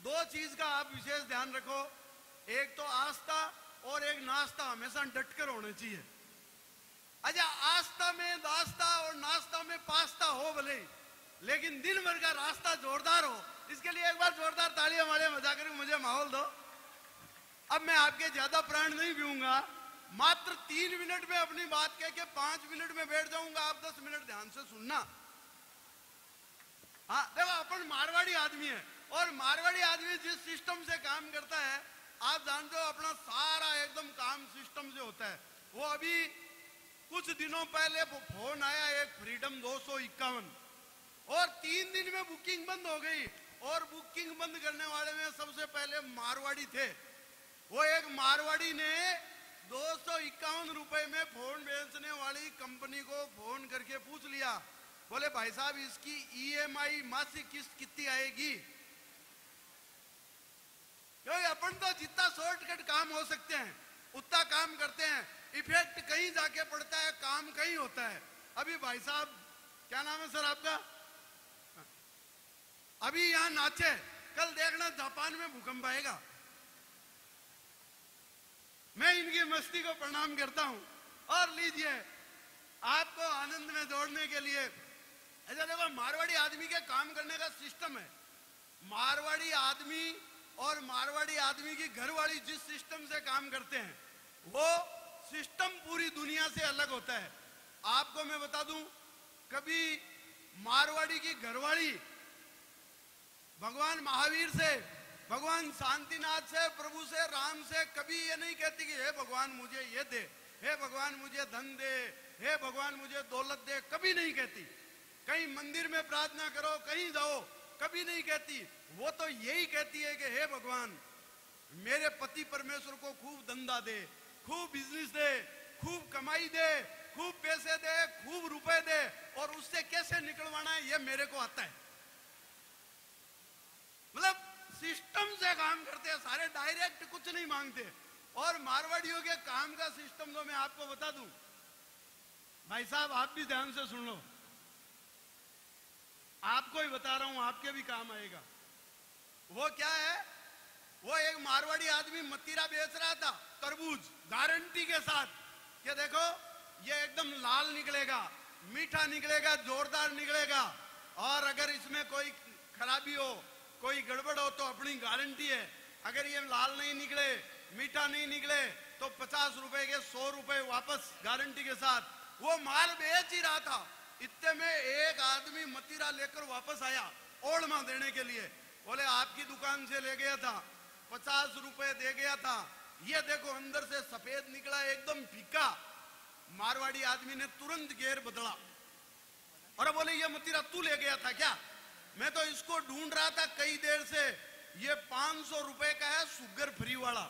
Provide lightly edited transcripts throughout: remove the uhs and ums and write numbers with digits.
दो चीज का आप विशेष ध्यान रखो, एक तो आस्था और एक नाश्ता हमेशा डटकर होना चाहिए। अच्छा, आस्था में दास्ता और नाश्ता में पास्ता हो भले, लेकिन दिन भर का रास्ता जोरदार हो। इसके लिए एक बार जोरदार तालियां मारे, मजा करें, मुझे माहौल दो। अब मैं आपके ज्यादा प्राण नहीं पीऊंगा, मात्र 3 मिनट में अपनी बात कह के 5 मिनट में बैठ जाऊंगा। आप 10 मिनट ध्यान से सुनना। हाँ देखो, अपन मारवाड़ी आदमी है और मारवाड़ी आदमी जिस सिस्टम से काम करता है, आप जानते हो अपना सारा एकदम काम सिस्टम से होता है। वो अभी कुछ दिनों पहले फोन आया एक फ्रीडम 251 और 3 दिन में बुकिंग बंद हो गई। और बुकिंग बंद करने वाले में सबसे पहले मारवाड़ी थे। वो एक मारवाड़ी ने 251 रुपए में फोन बेचने वाली कंपनी को फोन करके पूछ लिया, बोले भाई साहब इसकी EMI मासिक किस्त कितनी आएगी? क्योंकि अपन तो जितना शॉर्टकट काम हो सकते हैं उतना काम करते हैं, इफेक्ट कहीं जाके पड़ता है, काम कहीं होता है। अभी भाई साहब, क्या नाम है सर आपका? अभी यहां नाचे, कल देखना जापान में भूकंप आएगा। मैं इनकी मस्ती को प्रणाम करता हूं। और लीजिए, आपको आनंद में जोड़ने के लिए, ऐसा देखो मारवाड़ी आदमी के काम करने का सिस्टम है। मारवाड़ी आदमी और मारवाड़ी आदमी की घरवाली जिस सिस्टम से काम करते हैं, वो सिस्टम पूरी दुनिया से अलग होता है। आपको मैं बता दूं, कभी मारवाड़ी की घरवाली भगवान महावीर से, भगवान शांतिनाथ से, प्रभु से, राम से कभी ये नहीं कहती कि हे भगवान मुझे ये दे, हे भगवान मुझे धन दे, हे भगवान मुझे दौलत दे, कभी नहीं कहती। कहीं मंदिर में प्रार्थना करो, कहीं जाओ, कभी नहीं कहती। वो तो यही कहती है कि हे भगवान मेरे पति परमेश्वर को खूब धंधा दे, खूब बिजनेस दे, खूब कमाई दे, खूब पैसे दे, खूब रुपए दे, और उससे कैसे निकलवाना है ये मेरे को आता है। मतलब सिस्टम से काम करते हैं सारे, डायरेक्ट कुछ नहीं मांगते। और मारवाड़ियों के काम का सिस्टम तो मैं आपको बता दूं, भाई साहब आप भी ध्यान से सुन लो, आपको ही बता रहा हूं, आपके भी काम आएगा। वो क्या है, वो एक मारवाड़ी आदमी मतीरा बेच रहा था, तरबूज, गारंटी के साथ कि देखो ये एकदम लाल निकलेगा, मीठा निकलेगा, जोरदार निकलेगा, और अगर इसमें कोई खराबी हो, कोई गड़बड़ हो तो अपनी गारंटी है। अगर ये लाल नहीं निकले, मीठा नहीं निकले तो 50 रुपए के 100 रुपए वापस, गारंटी के साथ। वो माल बेच ही रहा था, इतने में एक आदमी मतीरा लेकर वापस आया ओढ़मा देने के लिए। बोले आपकी दुकान से ले गया था, 50 रुपए दे गया था, ये देखो अंदर से सफेद निकला, एकदम फीका। मारवाड़ी आदमी ने तुरंत गेर बदला और बोले ये मतीरा तू ले गया था क्या? मैं तो इसको ढूंढ रहा था कई देर से, ये 500 रुपए का है, शुगर फ्री वाला।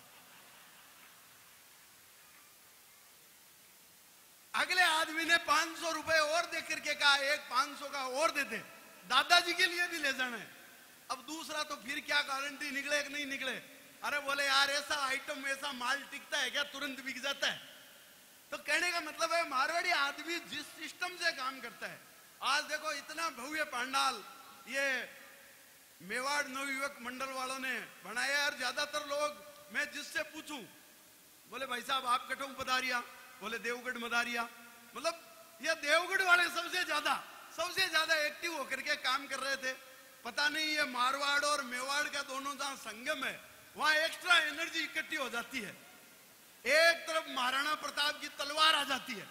अगले आदमी ने 500 रुपए और दे करके कहा एक 500 का और दे दे, दादाजी के लिए भी ले जाना है। अब दूसरा तो फिर क्या गारंटी निकले कि नहीं निकले? अरे बोले यार ऐसा आइटम, ऐसा माल टिकता है क्या, तुरंत बिक जाता है? तो कहने का मतलब है मारवाड़ी आदमी जिस सिस्टम से काम करता है। आज देखो इतना भव्य पंडाल ये मेवाड़ नवयुवक मंडल वालों ने बनाया, और ज्यादातर लोग मैं जिससे पूछूं बोले भाई साहब आप कठों पधारिया, बोले देवगढ़ मदारिया। मतलब ये देवगढ़ वाले सबसे ज्यादा एक्टिव होकर के काम कर रहे थे। पता नहीं ये मारवाड़ और मेवाड़ का दोनों जहां संगम है वहां एक्स्ट्रा एनर्जी इकट्ठी हो जाती है। एक तरफ महाराणा प्रताप की तलवार आ जाती है,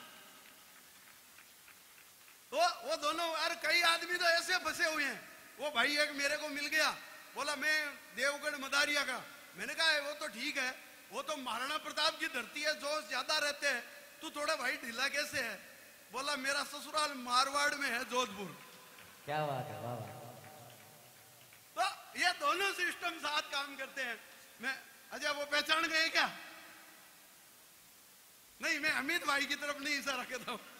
तो वो दोनों, और कई आदमी तो ऐसे फंसे हुए हैं। वो भाई एक मेरे को मिल गया, बोला मैं देवगढ़ मदारिया का। मैंने कहा वो तो ठीक है, वो तो महाराणा प्रताप की धरती है, जोश ज्यादा रहते हैं, तू थोड़ा भाई ढीला कैसे है? बोला मेरा ससुराल मारवाड़ में है, जोधपुर। क्या बात है, वाह वाह। तो ये दोनों सिस्टम साथ काम करते हैं। मैं अजय वो पहचान गए क्या? नहीं, मैं अमित भाई की तरफ नहीं इशारा करता हूं।